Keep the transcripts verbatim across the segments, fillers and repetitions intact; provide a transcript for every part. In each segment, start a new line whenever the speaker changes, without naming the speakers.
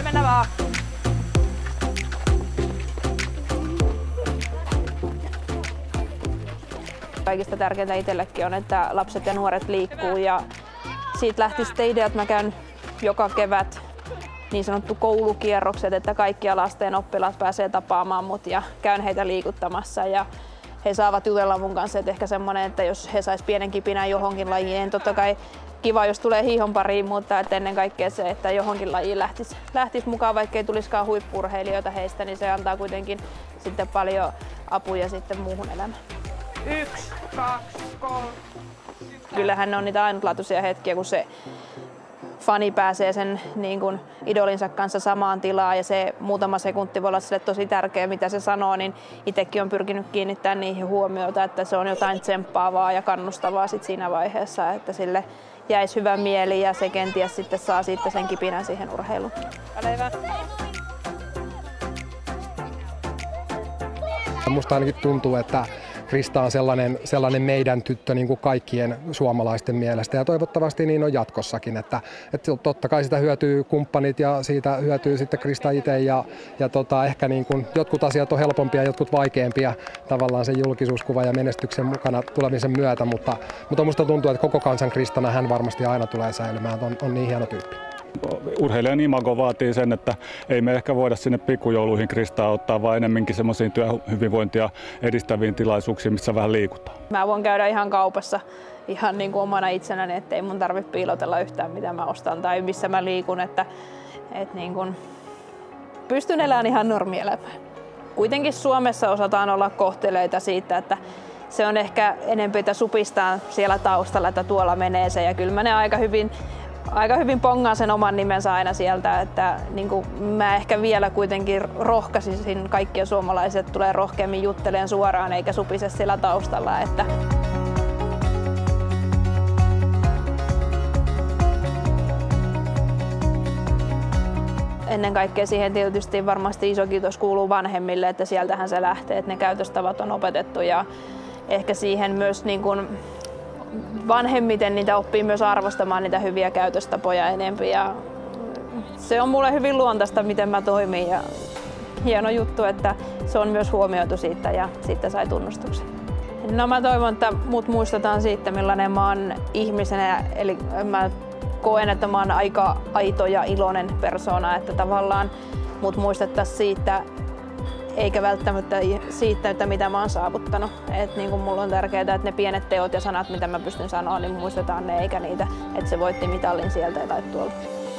mennä vaan. Kaikista tärkeintä itsellekin on, että lapset ja nuoret liikkuu ja siitä lähti sitten idea, että mä käyn joka kevät niin sanottu koulukierrokset, että kaikki lasten oppilaat pääsee tapaamaan mut ja käyn heitä liikuttamassa ja he saavat jutella mun kanssa, että ehkä semmoinen, että jos he sais pienen kipinän johonkin lajiin, totta kai kiva, jos tulee hiihon pariin, mutta että ennen kaikkea se, että johonkin lajiin lähtisi, lähtisi mukaan, vaikka ei tulisikaan huippu-urheilijoita heistä, niin se antaa kuitenkin sitten paljon apuja sitten muuhun elämään. Yksi, kaksi, kolme. Kyllähän ne on niitä ainutlaatuisia hetkiä, kun se fani pääsee sen niin kuin idolinsa kanssa samaan tilaan ja se muutama sekunti voi olla sille tosi tärkeä, mitä se sanoo, niin itsekin on pyrkinyt kiinnittämään niihin huomiota, että se on jotain tsemppaavaa ja kannustavaa sit siinä vaiheessa, että sille jäisi hyvä mieli ja se kenties sitten saa sitten sen kipinän siihen urheiluun.
Musta ainakin tuntuu, että Krista on sellainen, sellainen meidän tyttö niin kuin kaikkien suomalaisten mielestä ja toivottavasti niin on jatkossakin, että, että totta kai sitä hyötyy kumppanit ja siitä hyötyy sitten Krista itse ja, ja tota, ehkä niin kuin jotkut asiat on helpompia ja jotkut vaikeampia tavallaan sen julkisuuskuvan ja menestyksen mukana tulemisen myötä, mutta, mutta musta tuntuu, että koko kansan Kristana hän varmasti aina tulee säilymään, on, on niin hieno tyyppi.
Urheilijan imago vaatii sen, että ei me ehkä voida sinne pikkujouluihin Kristaa ottaa, vaan enemmänkin semmoisiin työhyvinvointia edistäviin tilaisuuksiin, missä vähän liikutaan.
Mä voin käydä ihan kaupassa ihan niin kuin omana itsenäni, ettei mun tarvitse piilotella yhtään mitä mä ostan tai missä mä liikun, että, että niin kuin pystyn elämään ihan normielämää. Kuitenkin Suomessa osataan olla kohteleita siitä, että se on ehkä enemmän, että supistaan siellä taustalla, että tuolla menee se ja kyllä mä ne aika hyvin Aika hyvin pongaan sen oman nimensä aina sieltä, että niin kuin mä ehkä vielä kuitenkin rohkaisisin kaikkia suomalaisia, että tulee rohkeammin jutteleen suoraan eikä supise siellä taustalla. Että ennen kaikkea siihen tietysti varmasti iso kiitos kuuluu vanhemmille, että sieltähän se lähtee, että ne käytöstavat on opetettu ja ehkä siihen myös niin kuin vanhemmiten niitä oppii myös arvostamaan niitä hyviä käytöstapoja enemmän ja se on mulle hyvin luontaista, miten mä toimin ja hieno juttu, että se on myös huomioitu siitä ja sitten sai tunnustuksen. No mä toivon, että mut muistetaan siitä, millainen mä oon ihmisenä, eli mä koen, että mä oon aika aito ja iloinen persoona, että tavallaan mut muistettaisiin siitä, eikä välttämättä siitä, että mitä mä oon saavuttanut. Et niin kuin mulla on tärkeää, että ne pienet teot ja sanat, mitä mä pystyn sanoa, niin muistetaan ne eikä niitä, että se voitti mitallin sieltä tai tuolta.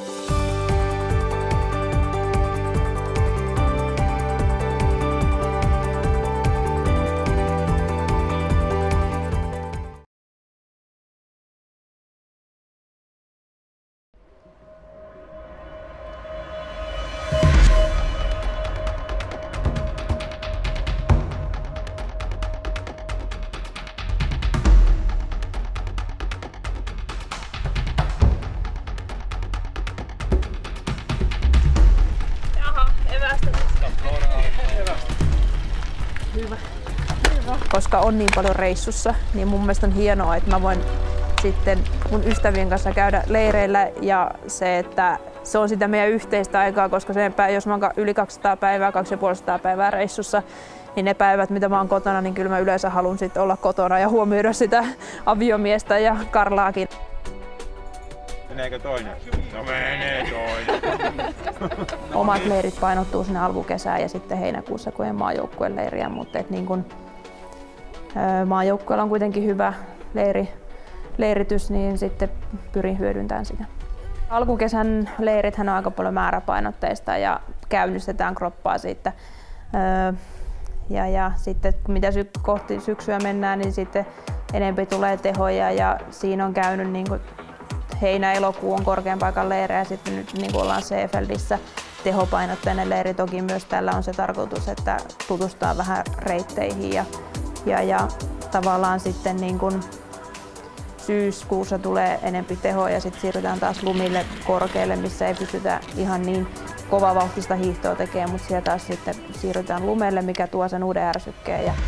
Koska on niin paljon reissussa, niin mun mielestä on hienoa, että mä voin sitten mun ystävien kanssa käydä leireillä ja se, että se on sitä meidän yhteistä aikaa, koska sen päivä, jos mä oon yli kaksisataa päivää, kaksisataaviisikymmentä päivää reissussa, niin ne päivät, mitä mä oon kotona, niin kyllä mä yleensä haluan sitten olla kotona ja huomioida sitä aviomiestä ja Karlaakin.
Meneekö toinen? No menee toinen.
Omat leirit painottuu sinne alkukesään ja sitten heinäkuussa, kun ei maajoukkueen leiriä, mutta et niin kun, maajoukkueella on kuitenkin hyvä leiri, leiritys, niin sitten pyrin hyödyntämään sitä. Alkukesän leirithän on aika paljon määräpainotteista ja käynnistetään kroppaa siitä. Ja, ja sitten mitä sy- kohti syksyä mennään, niin sitten enempi tulee tehoja ja siinä on käynyt niin kuin heinä-elokuu on korkean paikan leirejä ja sitten nyt niin kuin ollaan Seefeldissä tehopainotteinen leiri. Toki myös tällä on se tarkoitus, että tutustaa vähän reitteihin ja, ja, ja tavallaan sitten niin kuin syyskuussa tulee enempi tehoa ja sitten siirrytään taas lumille korkealle, missä ei pystytä ihan niin kovavauhtista hiihtoa tekemään, mutta siellä taas sitten siirrytään lumelle, mikä tuo sen uuden ärsykkeen. Ja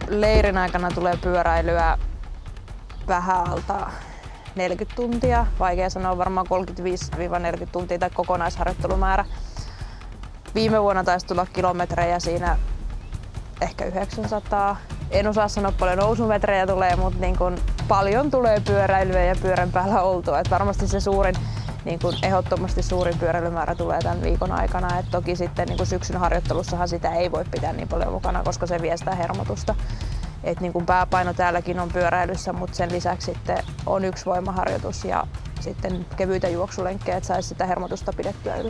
leirin aikana tulee pyöräilyä vähän alta neljäkymmentä tuntia. Vaikea sanoa, varmaan kolmekymmentäviisi neljäkymmentä tuntia tai kokonaisharjoittelumäärä. Viime vuonna taisi tulla kilometrejä siinä ehkä yhdeksänsataa. En osaa sanoa paljon nousumetrejä tulee, mutta niin kun paljon tulee pyöräilyä ja pyörän päällä oltua. Et varmasti se suurin, niin kun ehdottomasti suurin pyöräilymäärä tulee tämän viikon aikana. Et toki sitten niin kun syksyn harjoittelussahan sitä ei voi pitää niin paljon mukana, koska se vie sitä hermotusta. Et niin kun pääpaino täälläkin on pyöräilyssä, mutta sen lisäksi sitten on yksi voimaharjoitus ja sitten kevyitä juoksulenkkejä, että saisi sitä hermotusta pidettyä yllä.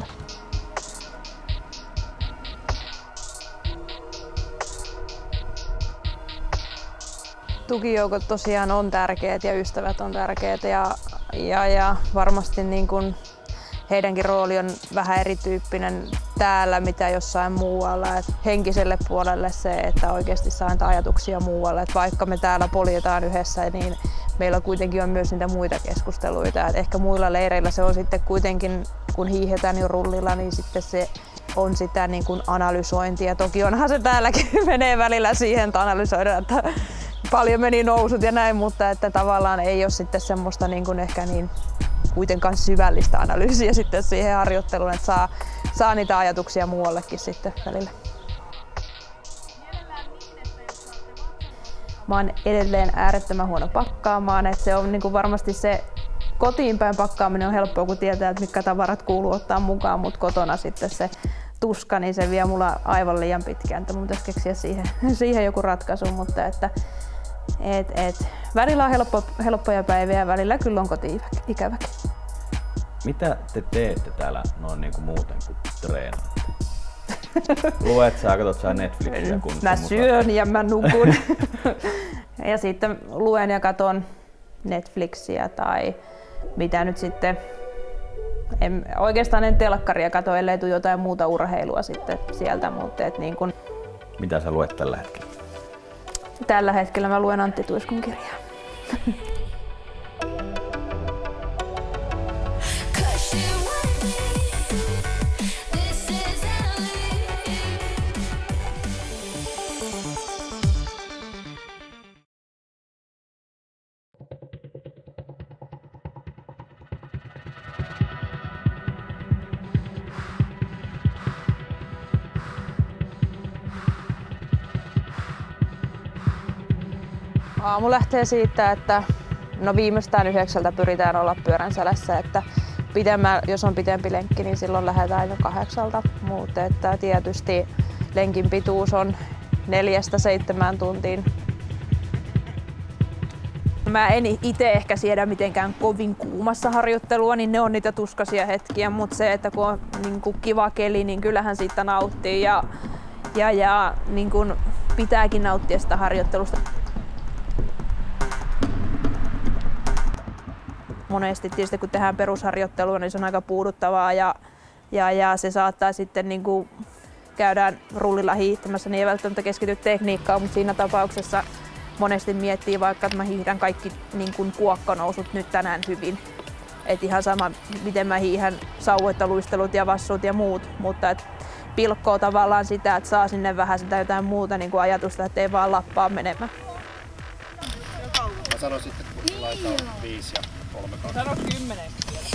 Tukijoukot tosiaan on tärkeät ja ystävät on tärkeät ja, ja, ja varmasti niin kun heidänkin rooli on vähän erityyppinen täällä mitä jossain muualla. Et henkiselle puolelle se, että oikeasti saa niitä ajatuksia muualle. Et vaikka me täällä poljetaan yhdessä, niin meillä kuitenkin on myös niitä muita keskusteluita. Et ehkä muilla leireillä se on sitten kuitenkin, kun hiihetään jo rullilla, niin sitten se on sitä niin kun analysointia. Toki onhan se täälläkin menee välillä siihen, että analysoidaan, että paljon meni nousut ja näin, mutta että tavallaan ei ole sitten semmoista niin kuin ehkä niin kuitenkaan syvällistä analyysiä sitten siihen harjoitteluun, että saa, saa niitä ajatuksia muuallekin sitten välillä. Mä oon edelleen äärettömän huono pakkaamaan, että se on niin kuin varmasti se kotiin päin pakkaaminen on helppoa, kun tietää, että mitkä tavarat kuuluu ottaa mukaan, mutta kotona sitten se tuska, niin se vie mulla aivan liian pitkään, että mun pitäisi keksiä siihen, siihen joku ratkaisu, mutta että et, et, välillä on helppo, helppoja päiviä ja välillä kyllä on koti-ikäväkin.
Mitä te teette täällä noin niin kuin muuten kuin treenaatte? Luet sä, katsot sä Netflixiä? Kun
mä syön ja mä nukun. Ja sitten luen ja katon Netflixiä tai mitä nyt sitten. En, oikeastaan en telkkaria kato, ellei tule jotain muuta urheilua sitten sieltä. Mutta et niin kun
mitä sä luet tällä hetkellä?
Tällä hetkellä mä luen Antti Tuiskun kirjaa. Aamu lähtee siitä, että no viimeistään yhdeksältä pyritään olla pyörän selässä, että pidemmä, jos on pidempi lenkki, niin silloin lähdetään jo kahdeksalta. Mutta että tietysti lenkin pituus on neljästä seitsemään tuntiin. Mä en itse ehkä siedä mitenkään kovin kuumassa harjoittelua, niin ne on niitä tuskaisia hetkiä, mutta se, että kun on niin kuin kiva keli, niin kyllähän siitä nauttii ja, ja, ja niin kuin pitääkin nauttia sitä harjoittelusta. Monesti tietysti kun tehdään perusharjoittelua, niin se on aika puuduttavaa ja, ja, ja se saattaa sitten niin kuin käydään rullilla hiihtämässä, niin ei välttämättä keskity tekniikkaan, mutta siinä tapauksessa monesti miettii vaikka, että mä hiihdän kaikki niin kuin kuokkonousut nyt tänään hyvin. Et ihan sama, miten mä hiihän sauvoittaluistelut ja vassut ja muut, mutta et pilkkoo tavallaan sitä, että saa sinne vähän sitä jotain muuta niin kuin ajatusta, että ei vaan lappaa menemään.
Mä sanoisin, että kun laitetaan viisi ja kolme kaksi.
Sano kymmenen.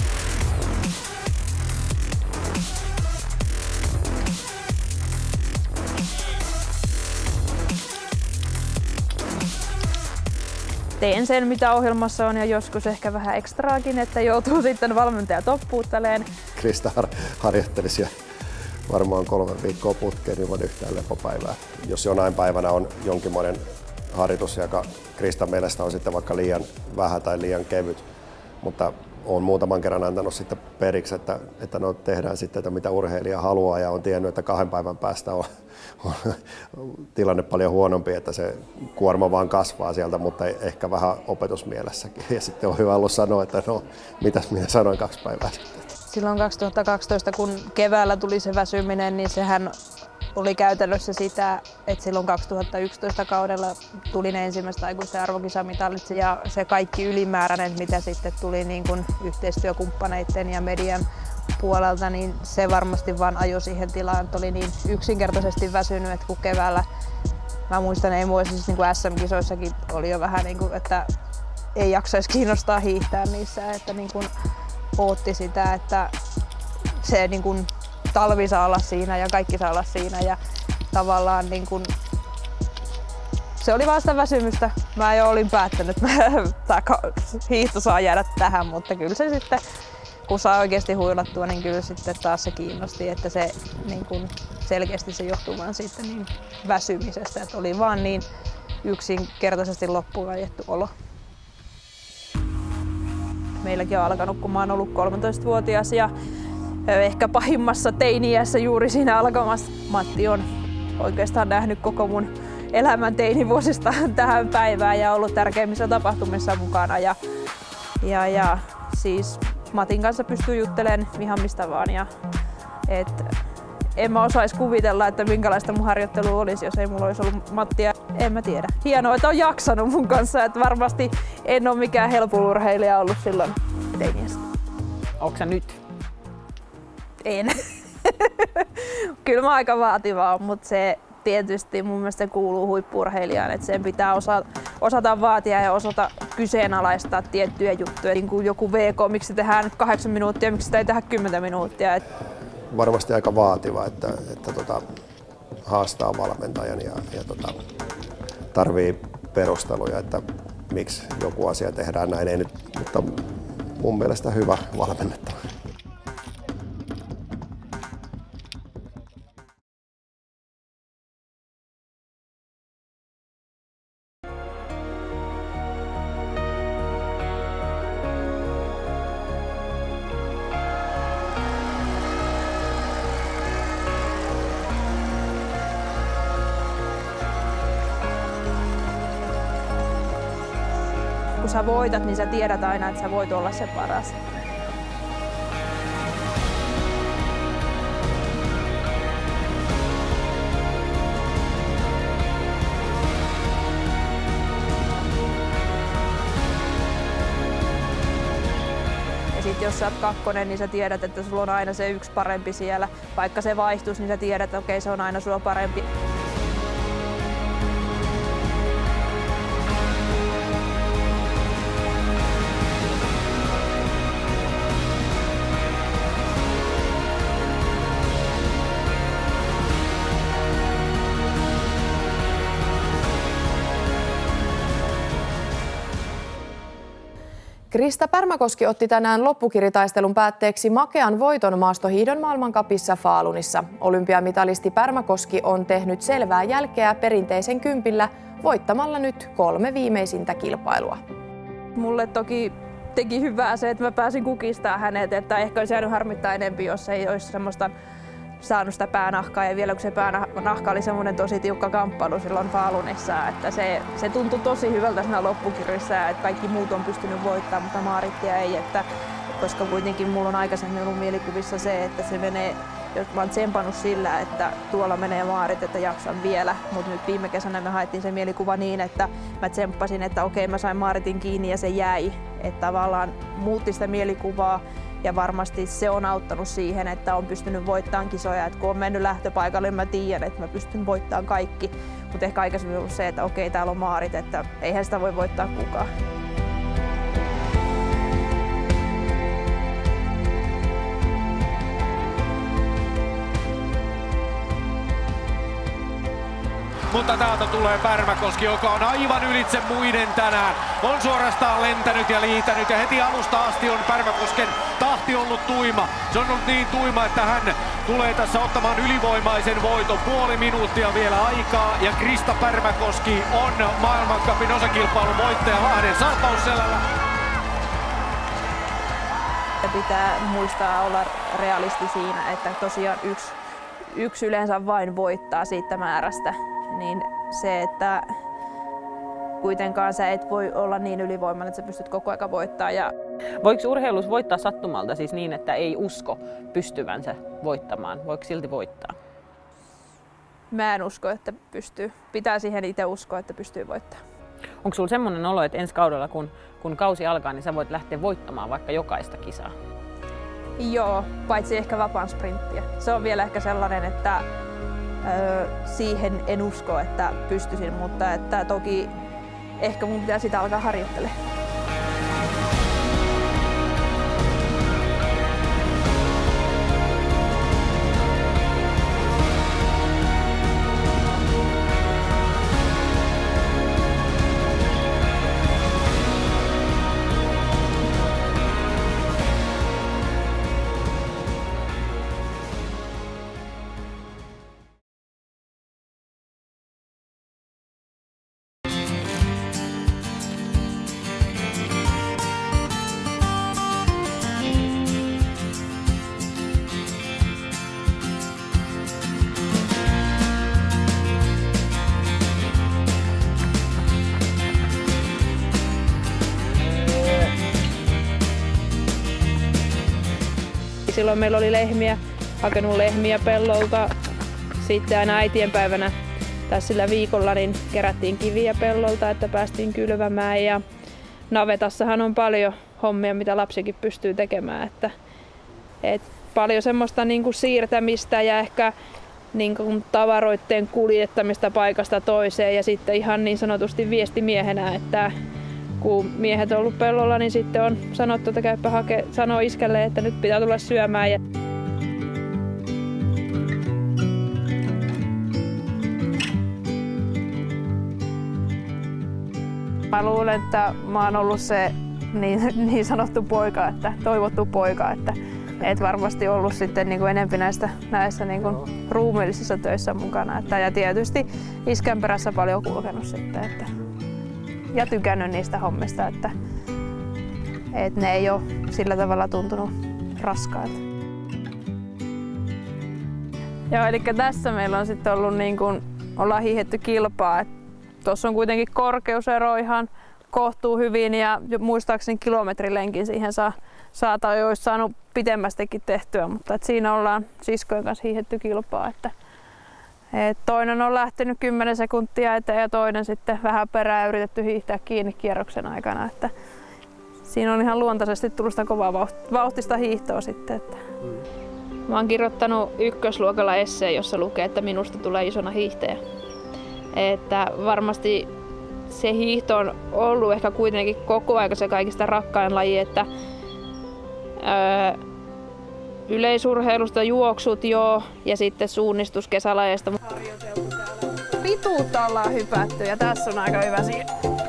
Teen sen, mitä ohjelmassa on ja joskus ehkä vähän ekstraakin, että joutuu sitten valmentaja toppuutteleen.
Krista har- harjoittelisi varmaan kolme viikkoa putkeen ilman yhtään lepopäivää. Jos jonain päivänä on jonkinmoinen harjoitus, joka Kristan mielestä on sitten vaikka liian vähän tai liian kevyt, mutta olen muutaman kerran antanut sitten periksi, että, että no tehdään sitten, että mitä urheilija haluaa ja on tiennyt, että kahden päivän päästä on, on tilanne paljon huonompi, että se kuorma vaan kasvaa sieltä, mutta ehkä vähän opetusmielessäkin. Ja sitten on hyvä ollut sanoa, että no mitäs minä sanoin kaksi päivää sitten.
Silloin kaksituhattakaksitoista, kun keväällä tuli se väsyminen, niin sehän oli käytännössä sitä, että silloin kaksituhattayksitoista kaudella tuli ne ensimmäiset aikuisten arvokisamitalit ja se kaikki ylimääräinen, mitä sitten tuli niin kuin yhteistyökumppaneiden ja median puolelta, niin se varmasti vaan ajoi siihen tilaan, että oli niin yksinkertaisesti väsynyt, että kun keväällä Mä muistan, ei muista siis niin S M-kisoissakin oli jo vähän niin kuin, että ei jaksaisi kiinnostaa hiihtää niissä, että niin kuin ootti sitä, että se niin kuin talvi saa olla siinä ja kaikki saa olla siinä ja tavallaan niin kuin se oli vaan sitä väsymystä. Mä jo olin päättänyt, että tämä hiihto saa jäädä tähän, mutta kyllä se sitten, kun saa oikeasti huilattua, niin kyllä sitten taas se kiinnosti, että se niin kuin selkeästi se johtuu vaan siitä niin väsymisestä, että oli vaan niin yksinkertaisesti loppuun ajettu olo. Meilläkin on alkanut, kun mä oon ollut kolmetoistavuotias ja ehkä pahimmassa teini-iässä juuri siinä alkamassa. Matti on oikeastaan nähnyt koko mun elämän teinivuosista tähän päivään ja ollut tärkeimmissä tapahtumissa mukana. Ja, ja, ja siis Matin kanssa pystyy juttelemaan ihan mistä vaan. Ja, et, en mä osais kuvitella, että minkälaista mun harjoittelu olisi, jos ei mulla olisi ollut Mattia. En mä tiedä. Hienoa, että on jaksanut mun kanssa. Että varmasti en ole mikään helppo urheilija ollut silloin teiniässä.
Onko sä nyt?
En. Kyllä mä aika vaativaa, mutta se tietysti mun mielestä kuuluu huippu-urheilijaan, että sen pitää osata, osata vaatia ja osata kyseenalaistaa tiettyjä juttuja. Niin kuin joku V K, miksi tehdään nyt kahdeksan minuuttia, miksi sitä ei tehdä kymmenen minuuttia.
Varmasti aika vaativa, että, että tota, haastaa valmentajan ja, ja tota, tarvii perusteluja, että miksi joku asia tehdään näin. Ei nyt, mutta mun mielestä hyvä valmennettava.
Kun sä voitat, niin sä tiedät aina, että sä voit olla se paras. Ja sit jos sä oot kakkonen, niin sä tiedät, että sulla on aina se yksi parempi siellä. Vaikka se vaihtuisi, niin sä tiedät, että okei, se on aina sulla parempi.
Krista Pärmäkoski otti tänään loppukiritaistelun päätteeksi makean voiton maastohiihdon maailmancupissa Falunissa. Olympiamitalisti Pärmäkoski on tehnyt selvää jälkeä perinteisen kympillä voittamalla nyt kolme viimeisintä kilpailua.
Mulle toki teki hyvää se, että mä pääsin kukistamaan hänet, että ehkä olisi jäänyt harmittaa enemmän, jos ei olisi semmoista saanut sitä päänahkaa, ja vielä kun se päänahka oli semmoinen tosi tiukka kamppailu silloin Falunissa, että se, se tuntui tosi hyvältä siinä loppukirjassa, että kaikki muut on pystynyt voittamaan, mutta Maarittia ei, että, koska kuitenkin mulla on aikaisemmin ollut mielikuvissa se, että se menee, mä oon tsempannut sillä, että tuolla menee Maarit, että jaksan vielä, mutta nyt viime kesänä me haettiin se mielikuva niin, että mä tsemppasin, että okei, mä sain Maaritin kiinni ja se jäi, että tavallaan muutti sitä mielikuvaa. Ja varmasti se on auttanut siihen, että on pystynyt voittamaan kisoja. Et kun on mennyt lähtöpaikalle, niin mä tiedän, että mä pystyn voittamaan kaikki. Mutta ehkä aikaisemmin on ollut se, että okei, täällä on Maarit, että eihän sitä voi voittaa kukaan.
Mutta täältä tulee Pärmäkoski, joka on aivan ylitse muiden tänään. On suorastaan lentänyt ja liitänyt ja heti alusta asti on Pärmäkosken tahti ollut tuima. Se on ollut niin tuima, että hän tulee tässä ottamaan ylivoimaisen voiton. Puoli minuuttia vielä aikaa ja Krista Pärmäkoski on maailmancupin osakilpailun voittaja Lahden Salpausselällä.
Pitää muistaa olla realisti siinä, että tosiaan yksi, yksi yleensä vain voittaa siitä määrästä. Niin se, että kuitenkaan sä et voi olla niin ylivoimainen, että sä pystyt koko ajan voittaa. Ja
voiko urheilussa voittaa sattumalta, siis niin, että ei usko pystyvänsä voittamaan? Voiko silti voittaa?
Mä en usko, että pystyy. Pitää siihen itse uskoa, että pystyy voittamaan.
Onko sulla semmoinen olo, että ensi kaudella, kun, kun kausi alkaa, niin sä voit lähteä voittamaan vaikka jokaista kisaa?
Joo, paitsi ehkä vapaan sprinttiä. Se on vielä ehkä sellainen, että öö, siihen en usko, että pystyisin, mutta että toki ehkä mun pitää sitä alkaa harjoittelemaan. Silloin meillä oli lehmiä, hakenut lehmiä pellolta. Sitten aina äitienpäivänä tai sillä viikolla niin kerättiin kiviä pellolta, että päästiin kylvämään. Ja navetassahan on paljon hommia, mitä lapsikin pystyy tekemään. Että, et paljon semmoista niin kuin siirtämistä ja ehkä niin kuin tavaroiden kuljettamista paikasta toiseen ja sitten ihan niin sanotusti viestimiehenä, että kun miehet on ollut pellolla, niin sitten on sanottu, että käypä hake, sanoo iskälle, että nyt pitää tulla syömään. Ja mä luulen, että mä oon ollut se niin, niin sanottu poika, että toivottu poika, että et varmasti ollut sitten niin kuin enempi näistä, näissä niin kuin ruumiillisissa töissä mukana. Että, ja tietysti iskän perässä paljon kulkenut sitten. Että ja tykännyt niistä hommista, että, että ne ei ole sillä tavalla tuntunut raskailta. Joo, eli tässä meillä on sitten ollut niin kuin, ollaan hiihetty kilpaa. Tuossa on kuitenkin korkeusero ihan kohtuu hyvin ja muistaakseni kilometrilenkin siihen saa, saa tai olisi saanut pitemmästikin tehtyä, mutta et siinä ollaan siskojen kanssa hiihetty kilpaa. Että, et toinen on lähtenyt kymmenen sekuntia eteen ja toinen sitten vähän perään yritetty hiihtää kiinni kierroksen aikana. Että siinä on ihan luontaisesti tullut sitä kovaa vauhtista hiihtoa sitten. Että. Mä oon kirjoittanut ykkösluokalla esseen, jossa lukee, että minusta tulee isona hiihtäjä. Että varmasti se hiihto on ollut ehkä kuitenkin koko ajan se kaikista rakkain laji, että öö, yleisurheilusta juoksut joo ja sitten suunnistus kesälajeista. Pituutta ollaan hypätty ja tässä on aika hyvä siihen.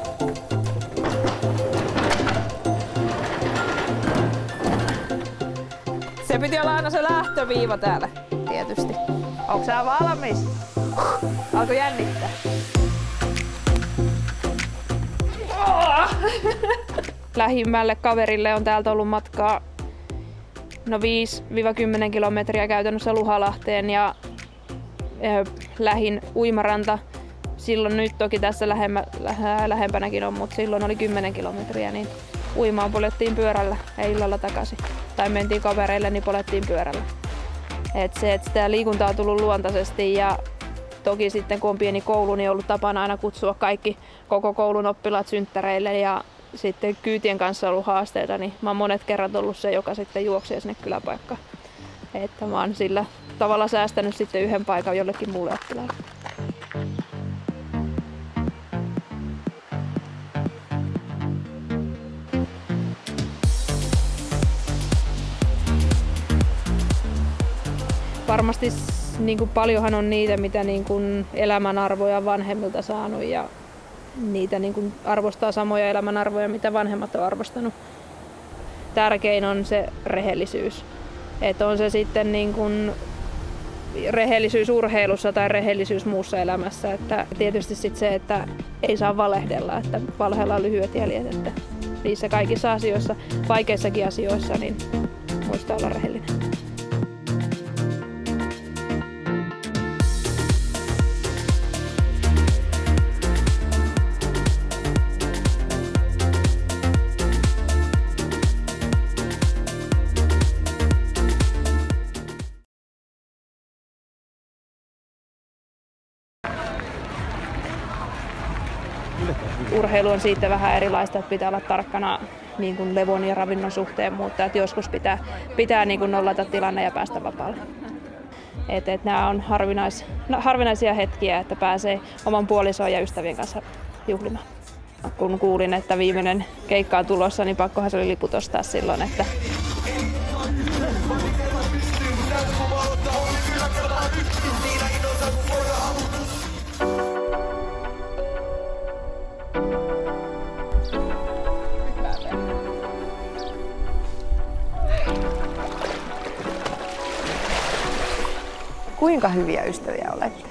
Se piti olla aina se lähtöviiva täällä, tietysti. Onko sä valmis? Alko jännittää? Lähimmälle kaverille on täältä ollut matkaa no viisi kymmenen kilometriä käytännössä Luhalahteen ja äh, lähin uimaranta. Silloin nyt toki tässä lähemmä, lähe, lähempänäkin on, mutta silloin oli kymmenen kilometriä, niin uimaan poljettiin pyörällä ja illalla takaisin. Tai mentiin kavereille, niin polettiin pyörällä. Et se, että sitä liikuntaa on tullut luontaisesti ja toki sitten kun on pieni koulu, niin on ollut tapana aina kutsua kaikki koko koulun oppilaat synttäreille ja sitten kyytien kanssa on ollut haasteita, niin mä oon monet kerrat ollut se, joka sitten juoksee sinne kyläpaikkaan. Että mä oon sillä tavalla säästänyt sitten yhden paikan jollekin muulle oppilaalle. Varmasti niin kuin paljonhan on niitä, mitä niin kuin elämänarvoja vanhemmilta saanut ja niitä niin kuin arvostaa samoja elämänarvoja, mitä vanhemmat on arvostanut. Tärkein on se rehellisyys. Että on se sitten niin kuin rehellisyys urheilussa tai rehellisyys muussa elämässä. Että tietysti sit se, että ei saa valehdella, että valheella on lyhyet jäljet. Että niissä kaikissa asioissa, vaikeissakin asioissa, niin muistaa olla rehellinen. Urheilu on siitä vähän erilaista, että pitää olla tarkkana niin kuin levon ja ravinnon suhteen, mutta että joskus pitää, pitää niin kuin nollata tilanne ja päästä vapaalle. Et, et nämä on harvinais, no, harvinaisia hetkiä, että pääsee oman puolison ja ystävien kanssa juhlimaan. Kun kuulin, että viimeinen keikka on tulossa, niin pakkohan se oli liput ostaa silloin. Että
Kuinka hyviä ystäviä olette?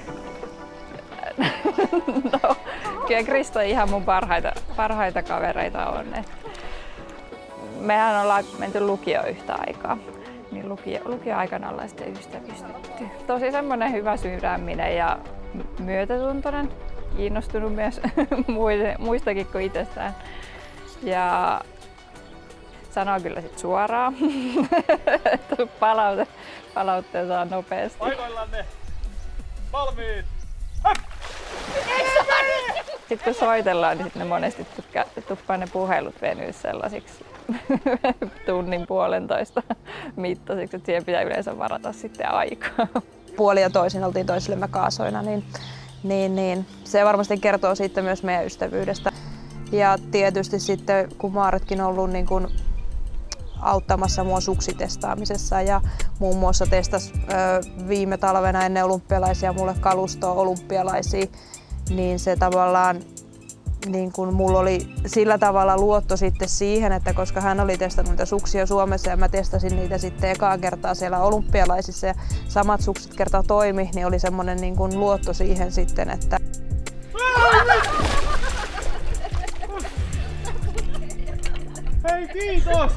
No, kyllä Krista ihan mun parhaita, parhaita kavereita on. Et mehän ollaan menty lukio yhtä aikaa, niin lukio, lukioaikana ollaan sitten ystävystytty. Tosi semmoinen hyvä sydäminen ja myötätuntoinen, kiinnostunut myös muistakin kuin itsestään. Ja sanoo kyllä sit suoraan, että palaute, palautteen saa nopeasti.
Paikoillanne! Valmiit!
Sitten kun soitellaan, niin sit ne monesti tuppaa ne puhelut venyä sellaisiksi tunnin puolentoista mittaisiksi, että siihen pitää yleensä varata sitten aikaa.
puoli ja toisin oltiin toisillemme kaasoina, niin, niin, niin se varmasti kertoo siitä myös meidän ystävyydestä. Ja tietysti sitten, kun Maaretkin on ollut niin kuin auttamassa mua suksitestaamisessa ja muun muassa testasi ö, viime talvena ennen olympialaisia mulle kalustoa olympialaisia, niin se tavallaan niin kun mulla oli sillä tavalla luotto sitten siihen, että koska hän oli testannut niitä suksia Suomessa ja mä testasin niitä sitten ekaa kertaa siellä olympialaisissa ja samat sukset kertaa toimi, niin oli semmoinen niin kun luotto siihen sitten, että
Hei, kiitos!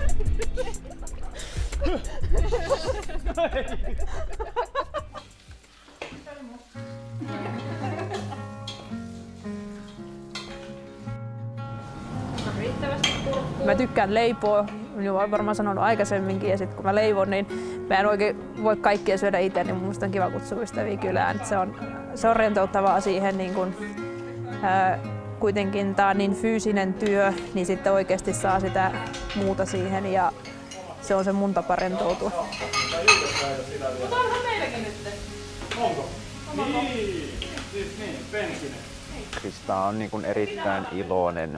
mä tykkään leipoa, niin olen varmaan sanonut aikaisemminkin, ja sitten kun mä leivon, niin mä en oikein voi kaikkia syödä itse, niin mun mielestä on kiva kutsua ystäviä kylään. Se on, se on rentouttavaa siihen, niin kun, ää, kuitenkin tää on niin fyysinen työ, niin sitten oikeasti saa sitä muuta siihen, ja se on se mun tapa rentoutua.
Mutta onhan meilläkin nyt. Onko? Niin, siis niin, penkinen.
Krista on niin kuin erittäin iloinen,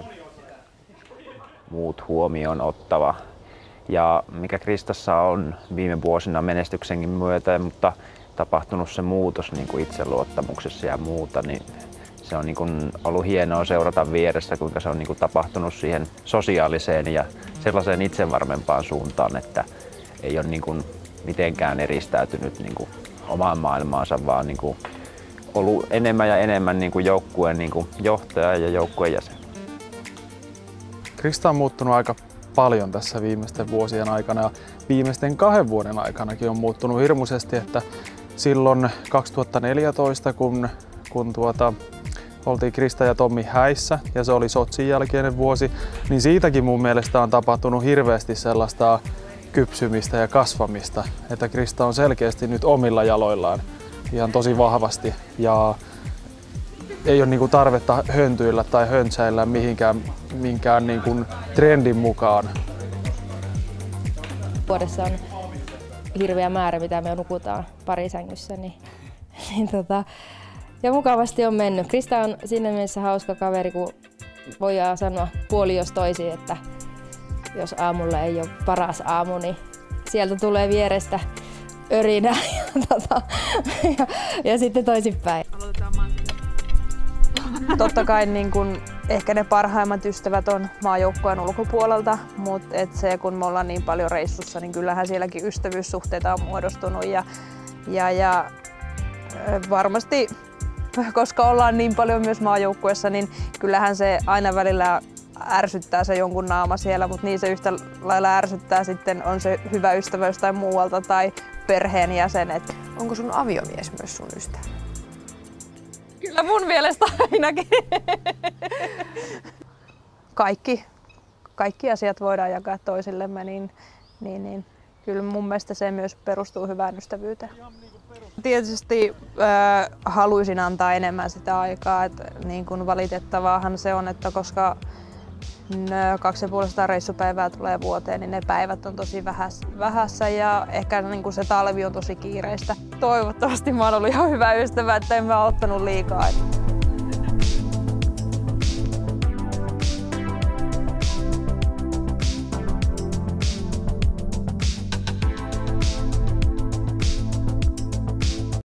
muut huomioon ottava. Ja mikä Kristassa on viime vuosina menestyksenkin myötä, mutta tapahtunut se muutos niin kuin itseluottamuksessa ja muuta, niin se on niin kuin ollut hienoa seurata vieressä, kuinka se on niin kuin tapahtunut siihen sosiaaliseen ja sellaiseen itsevarmempaan suuntaan, että ei ole niin kuin mitenkään eristäytynyt niin kuin omaan maailmaansa, vaan niin kuin ollut enemmän ja enemmän niin kuin joukkueen niin kuin johtaja ja joukkueen jäsen.
Krista on muuttunut aika paljon tässä viimeisten vuosien aikana ja viimeisten kahden vuoden aikanakin on muuttunut hirmuisesti, että silloin kaksituhattaneljätoista, kun, kun tuota, oltiin Krista ja Tommi häissä ja se oli Sotsin jälkeinen vuosi, niin siitäkin mun mielestä on tapahtunut hirveästi sellaista kypsymistä ja kasvamista, että Krista on selkeästi nyt omilla jaloillaan ihan tosi vahvasti ja ei ole niinku tarvetta höntyillä tai höntsäillä mihinkään, minkään niinku trendin mukaan.
Vuodessa on hirveä määrä, mitä me nukutaan parisängyssä, niin, niin tota, ja mukavasti on mennyt. Krista on siinä mielessä hauska kaveri, kun voidaan sanoa puoli jos toisin, että jos aamulla ei ole paras aamu, niin sieltä tulee vierestä örinää ja, tota, ja, ja sitten toisinpäin.
Totta kai niin kun, ehkä ne parhaimmat ystävät on maajoukkueen ulkopuolelta, mutta et se kun me ollaan niin paljon reissussa, niin kyllähän sielläkin ystävyyssuhteita on muodostunut ja, ja, ja varmasti, koska ollaan niin paljon myös maajoukkueessa, niin kyllähän se aina välillä ärsyttää se jonkun naama siellä, mutta niin se yhtä lailla ärsyttää sitten on se hyvä ystävä jostain muualta tai perheenjäsenet.
Onko sun aviomies myös sun ystävä?
Kyllä mun mielestä ainakin.
Kaikki, kaikki asiat voidaan jakaa toisillemme, niin, niin, niin kyllä mun mielestä se myös perustuu hyvään ystävyyteen. Tietysti äh, haluaisin antaa enemmän sitä aikaa, että niin kuin valitettavaahan se on, että koska kaksisataaviisikymmentä reissupäivää tulee vuoteen, niin ne päivät on tosi vähässä ja ehkä niin kuin se talvi on tosi kiireistä. Toivottavasti mä oon ollut ihan hyvä ystävä, että en mä ottanut liikaa.